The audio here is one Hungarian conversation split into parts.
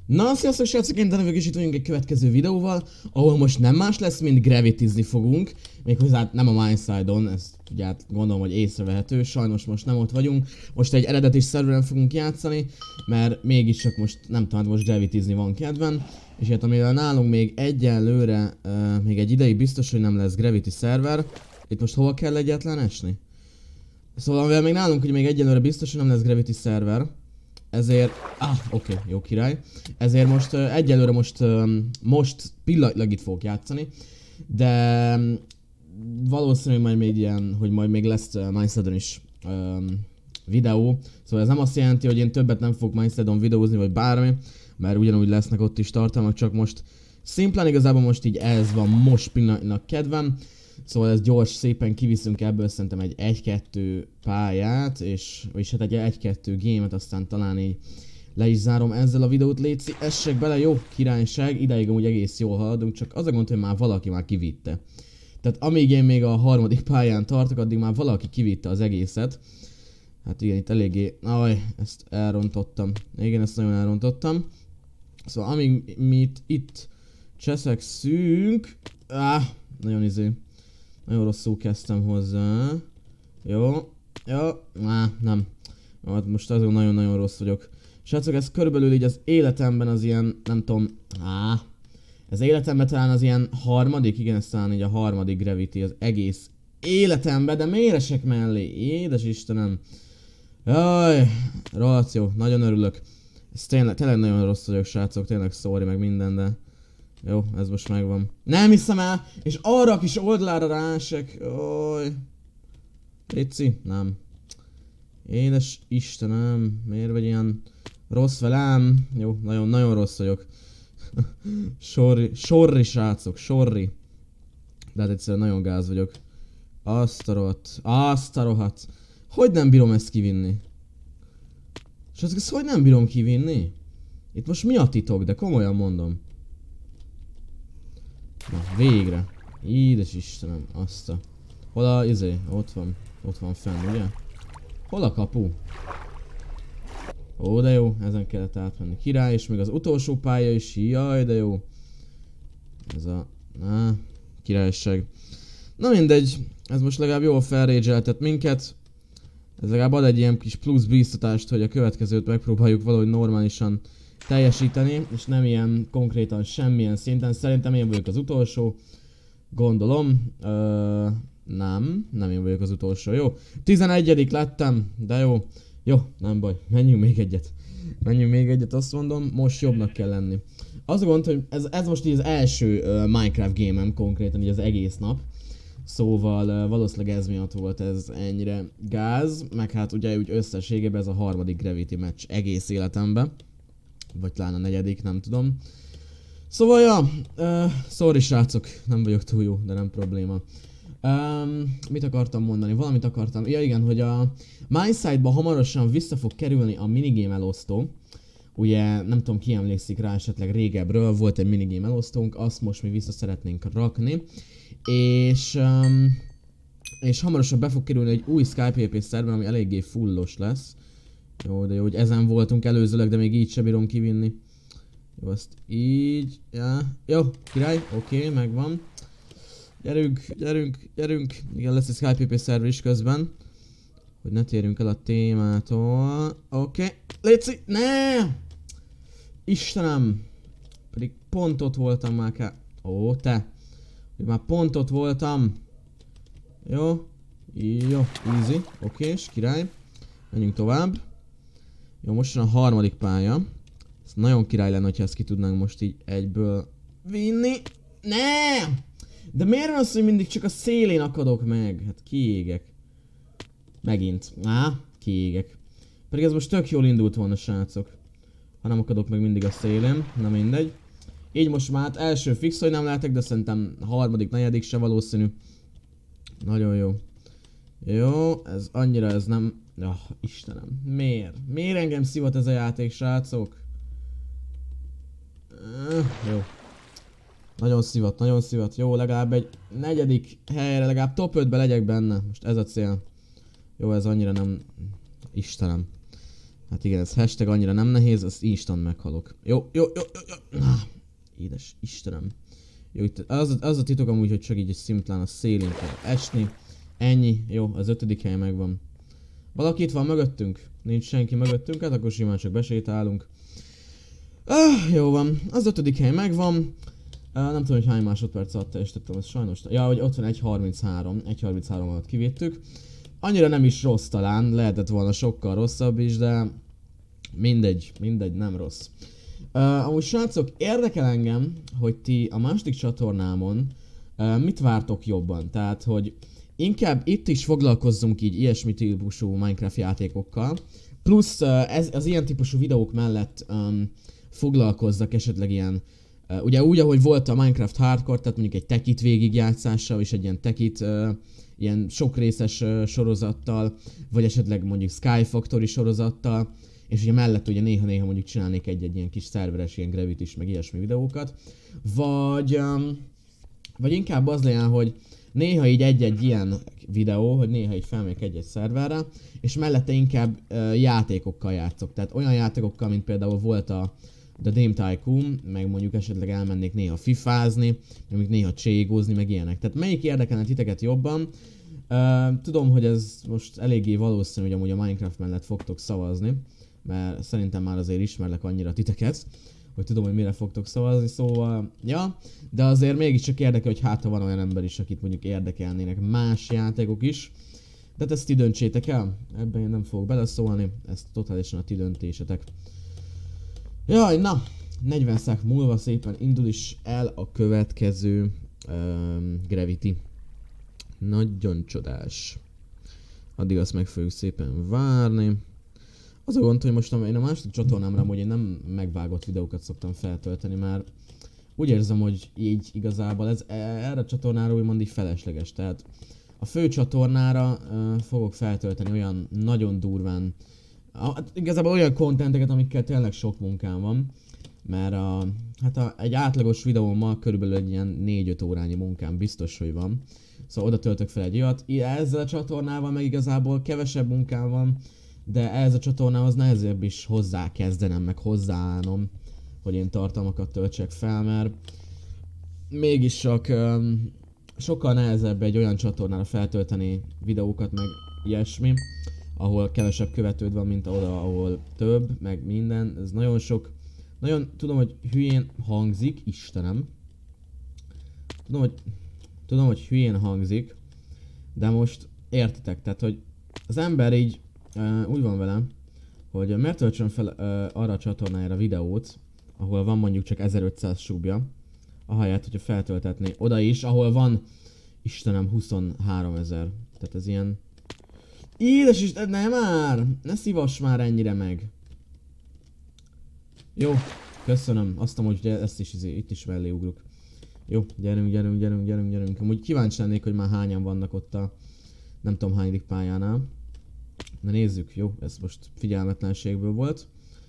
Na, sziasztok srácok, én Danevők, és itt vagyunk egy következő videóval, ahol most nem más lesz, mint gravitizni fogunk. Méghozzá nem a Mindside-on, ezt ugye gondolom, hogy észrevehető, sajnos most nem ott vagyunk. Most egy eredeti szerveren fogunk játszani, mert mégiscsak most, nem tudom, most gravitizni van kedven. És hát amivel nálunk még egyelőre, még egy ideig biztos, hogy nem lesz gravity szerver. Itt most hova kell egyáltalán esni? Szóval amivel még nálunk, hogy még egyelőre biztos, hogy nem lesz gravity szerver. Ezért, oké, jó király. Ezért most egyelőre most pillanatnyilag itt fogok játszani. De valószínűleg majd még ilyen, hogy majd még lesz Mindside-on is videó. Szóval ez nem azt jelenti, hogy én többet nem fogok Mindside-on videózni, vagy bármi. Mert ugyanúgy lesznek ott is tartalmak, csak most szimplán igazából most így ez van most pillanatnyilag kedvem. Szóval ez gyors, szépen kiviszünk ebből szerintem egy 1-2 pályát, és hát egy 1-2 gémet, aztán talán így le is zárom ezzel a videót, létszik, essek bele, jó királyság, ideig amúgy egész jól haladunk, csak az a gond, hogy már valaki már kivitte. Tehát amíg én még a harmadik pályán tartok, addig már valaki kivitte az egészet. Hát igen, itt eléggé, ezt elrontottam, igen, ezt nagyon elrontottam. Szóval amíg mi itt cseszekszünk, nagyon rosszul kezdtem hozzá. Jó, nem. Most azon nagyon-nagyon rossz vagyok. Srácok, ez körülbelül így az életemben az ilyen, nem tudom, ez életemben talán az ilyen harmadik, igen, ez talán így a harmadik gravity az egész életemben, de miért esek mellé? Édes Istenem. Jaj, rohadt jó, nagyon örülök. Ez tényleg nagyon rossz vagyok, srácok, tényleg sorry meg minden, de... Jó, ez most megvan. Nem hiszem el, és arra a kis oldalára rásek. Oj. Léci? Nem. Édes Istenem, miért vagy ilyen rossz velem? Jó, nagyon rossz vagyok. Sorry srácok, sorry. De hát egyszerűen nagyon gáz vagyok. Azt a rohadt. Hogy nem bírom ezt kivinni? Srácok, ezt hogy nem bírom kivinni? Itt most mi a titok, de komolyan mondom. Na, végre. Édes Istenem, azt a... Hol a ott van fenn, ugye? Hol a kapu? Ó, de jó, ezen kellett átmenni. Király, és még az utolsó pálya is, jaj, de jó. Ez a... királyság. Na mindegy, ez most legalább jól felrédzseltett minket. Ez legalább ad egy ilyen kis plusz bíztatást, hogy a következőt megpróbáljuk valahogy normálisan teljesíteni, és nem ilyen konkrétan semmilyen szinten. Szerintem én vagyok az utolsó. Gondolom. Nem én vagyok az utolsó. Jó. 11. lettem, de jó. Jó, nem baj. Menjünk még egyet, azt mondom. Most jobbnak kell lenni. Az a gond, hogy ez most így az első Minecraft game-em konkrétan, így az egész nap. Szóval valószínűleg ez miatt volt ez ennyire gáz, meg hát ugye úgy összességében ez a harmadik Gravity meccs egész életemben. Vagy talán a negyedik, nem tudom. Szóval ja, sorry srácok, nem vagyok túl jó, de nem probléma. Mit akartam mondani? Valamit akartam. Ja igen, hogy a Mindside-ba hamarosan vissza fog kerülni a minigame elosztó. Ugye nem tudom ki emlékszik rá esetleg régebről, volt egy minigame elosztónk, azt most mi vissza szeretnénk rakni. És hamarosan be fog kerülni egy új Skype szerver, ami eléggé fullos lesz. Jó, de jó, hogy ezen voltunk előzőleg, de még így sem bírom kivinni. Jó, azt így, jó, király, oké, megvan. Gyerünk. Igen, lesz egy Skype szerver is közben. Hogy ne térjünk el a témától. Oké, léci, ne! Istenem! Pedig pont ott voltam már Ó, te! Már pont ott voltam. Jó, easy, okés, király. Menjünk tovább. Jó, most jön a harmadik pálya. Ez nagyon király lenne, hogyha ezt ki tudnánk most így egyből vinni. Ne! De miért van az, hogy mindig csak a szélén akadok meg? Hát kiégek. Megint. Kiégek. Pedig ez most tök jól indult volna, srácok. Ha nem akadok meg mindig a szélén. Na mindegy. Így most már első fix, hogy nem lehetek, de szerintem harmadik, negyedik se valószínű. Nagyon jó. Jó, ez annyira ez nem... Istenem, miért? Miért engem szivat ez a játék, srácok? Jó. Nagyon szivat. Jó, legalább egy negyedik helyre, legalább top 5-be legyek benne. Most ez a cél. Jó, ez annyira nem... Istenem. Hát igen, ez hashtag annyira nem nehéz, azt instant meghalok. Jó. Édes Istenem. Jó, itt az a titok amúgy, hogy csak így szimplán a szélén kell esni. Ennyi. Jó, az 5. hely megvan. Valaki itt van mögöttünk? Nincs senki mögöttünk, hát akkor simán csak besétálunk. Jó van, az 5. hely megvan. Nem tudom, hogy hány másodperc alatt teljesítettem, ez sajnos. Ja, hogy ott van 1.33. 1.33 alatt kivédtük. Annyira nem is rossz talán, lehetett volna sokkal rosszabb is, de mindegy, nem rossz. Amúgy srácok, érdekel engem, hogy ti a második csatornámon mit vártok jobban. Tehát, hogy inkább itt is foglalkozzunk így ilyesmi típusú Minecraft játékokkal. Plusz az ilyen típusú videók mellett foglalkozzak esetleg ilyen, ugye úgy, ahogy volt a Minecraft Hardcore, tehát mondjuk egy tekit végigjátszással, és egy ilyen tekit ilyen sok részes sorozattal, vagy esetleg mondjuk Sky Factory sorozattal, és ugye mellett ugye néha-néha mondjuk csinálnék egy ilyen kis szerveres ilyen Gravity-s meg ilyesmi videókat, vagy inkább az legyen, hogy néha így egy ilyen videó, hogy néha így felmegyek egy szerverre, és mellette inkább játékokkal játszok, tehát olyan játékokkal, mint például volt a The Dream Tycoon, meg mondjuk esetleg elmennék néha fifázni, meg néha cségózni, meg ilyenek. Tehát melyik érdekelne titeket jobban? Tudom, hogy ez most eléggé valószínű, hogy amúgy a Minecraft mellett fogtok szavazni, mert szerintem már azért ismerlek annyira titeket, hogy tudom, hogy mire fogtok szavazni, szóval, ja, de azért mégiscsak érdekel, hogy hát ha van olyan ember is, akit mondjuk érdekelnének más játékok is, de ezt ti döntsétek el, ebben én nem fogok beleszólni, ez totálisan a ti döntésetek. Jaj, na, 40 szák múlva szépen indul is el a következő Gravity. Nagyon csodás. Addig azt meg fogjuk szépen várni. Az a gond, hogy most én a második csatornámra amúgy én nem megvágott videókat szoktam feltölteni, mert úgy érzem, hogy így igazából ez erre a csatornára úgymond így felesleges. Tehát a fő csatornára fogok feltölteni olyan nagyon durván, igazából olyan kontenteket, amikkel tényleg sok munkám van. Mert egy átlagos videómmal körülbelül egy ilyen 4-5 órányi munkám biztos, hogy van. Szóval oda töltök fel egy olyat. Ezzel a csatornával meg igazából kevesebb munkám van, de ez a csatornához nehezebb is hozzá kezdenem, meg hozzáállnom, hogy én tartalmakat töltsek fel, mert mégis csak sokkal nehezebb egy olyan csatornára feltölteni videókat, meg ilyesmi, ahol kevesebb követőd van, mint oda, ahol több, meg minden. Ez nagyon sok. Nagyon tudom, hogy hülyén hangzik, Istenem. Tudom, hogy hülyén hangzik, de most értitek, tehát, hogy az ember így úgy van velem, hogy miért töltsön fel arra a csatornájára videót, ahol van mondjuk csak 1500 subja, ahelyett, hogyha feltöltetné oda is, ahol van, Istenem, 23 000. Tehát ez ilyen... Édes Isten, ne már! Ne szívass már ennyire meg! Jó, köszönöm. Azt mondom, hogy ezt is itt is mellé ugrok. Jó, gyerünk. Amúgy kíváncsi lennék, hogy már hányan vannak ott a nem tudom hányadik pályánál. Na nézzük, jó, ez most figyelmetlenségből volt.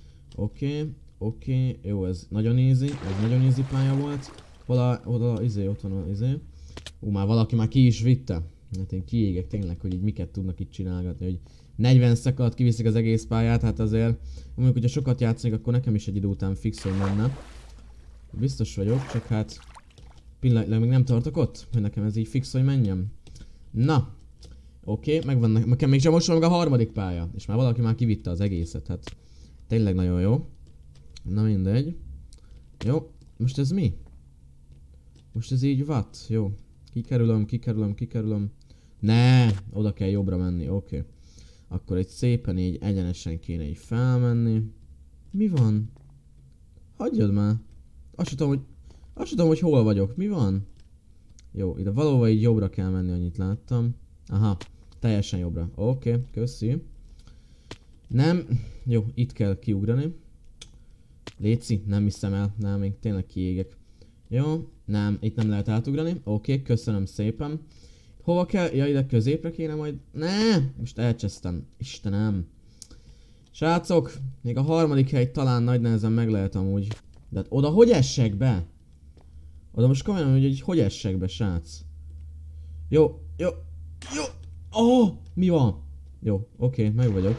Oké, jó, ez nagyon easy pálya volt. Oda, ott van az már valaki már ki is vitte. Hát én kiégek tényleg, hogy így miket tudnak itt csinálgatni, hogy 40 szek alatt kiviszik az egész pályát, hát azért, mondjuk, hogyha sokat játszik, akkor nekem is egy idő után fix, hogy menne. Biztos vagyok, csak hát pillanatilag még nem tartok ott, hogy nekem ez így fix, hogy menjem. Na, oké, megvan nekem még sem most meg a harmadik pálya, és már valaki már kivitte az egészet, hát tényleg nagyon jó. Na mindegy. Jó, most ez mi? Most ez így what? Jó. Kikerülöm. Ne, oda kell jobbra menni, oké. Akkor egy szépen így egyenesen kéne így felmenni. Mi van? Hagyjad már. Azt sem tudom, hogy hol vagyok. Mi van? Jó, ide valóban így jobbra kell menni, annyit láttam. Aha, teljesen jobbra. Oké, köszi. Nem, jó, itt kell kiugrani. Léci, nem hiszem el. Nem, még tényleg kiégek. Jó, nem, itt nem lehet átugrani. Oké, köszönöm szépen. Hova kell? Ja, ide középre kéne majd. Ne, most elcsesztem. Istenem. Srácok, még a harmadik hely talán nagy nehezen meg lehet amúgy. De hát oda hogy essek be? Oda most komolyan, hogy essek be, srác? Jó. Oh, mi van? Jó, oké, meg vagyok.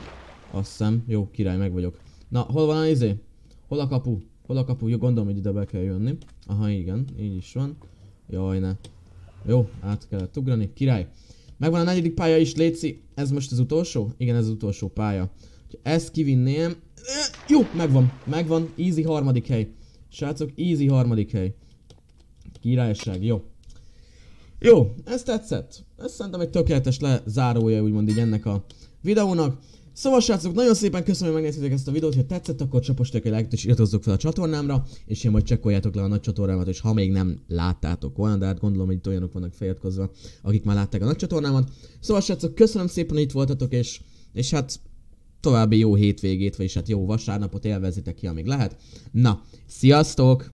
Azt hiszem. Jó, király, meg vagyok. Na, hol van a izé? Hol a kapu? Hol a kapu? Jó, gondolom, hogy ide be kell jönni. Aha, igen, így is van. Jaj, ne. Jó, át kellett ugrani. Király. Megvan a 4. pálya is, léci. Ez most az utolsó? Igen, ez az utolsó pálya. Ha ezt kivinném... Jó, megvan. Easy 3. hely. Srácok, easy 3. hely. Királyság, jó. Jó, ez tetszett. Ez szerintem egy tökéletes lezárója, úgymond így ennek a videónak. Szóval srácok, nagyon szépen köszönöm, hogy megnéztétek ezt a videót, ha tetszett, akkor csapossatok egy lájkot és iratkozzatok fel a csatornámra, és én majd csekkoljátok le a nagy csatornámat, és ha még nem láttátok volna, de hát gondolom, hogy itt olyanok vannak feliratkozva, akik már látták a nagy csatornámat. Szóval srácok, köszönöm szépen, hogy itt voltatok, és hát további jó hétvégét, vagyis hát jó vasárnapot élvezitek ki, amíg lehet. Na, sziasztok!